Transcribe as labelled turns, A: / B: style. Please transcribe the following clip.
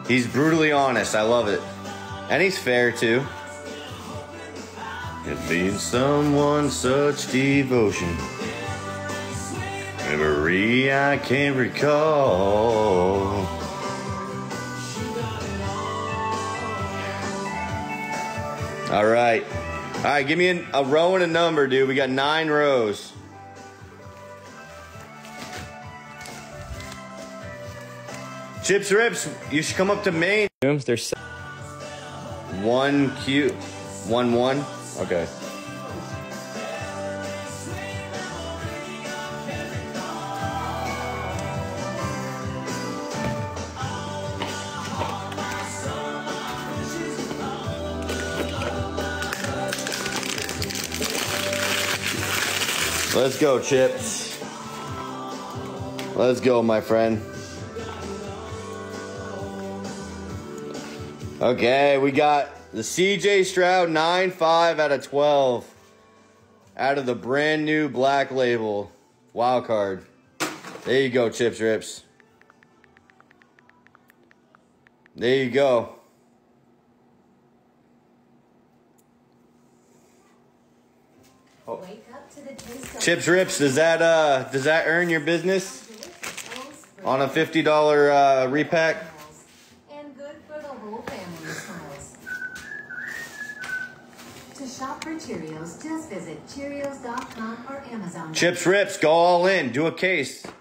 A: He's brutally honest. I love it. And he's fair, too. It means someone such devotion. Memory I can't recall. All right. All right, give me a row and a number, dude. We got 9 rows. Chips Rips, you should come up to Maine. There's 1Q. 1-1. Okay. Let's go, Chips. Let's go, my friend. Okay, we got the CJ Stroud 9.5 out of 12 out of the brand new black label wild card. There you go, Chips Rips. There you go. Oh. Chips Rips, does that earn your business on a $50 repack?
B: To shop for Cheerios, just visit Cheerios.com or Amazon.
A: Chips Rips, go all in. Do a case.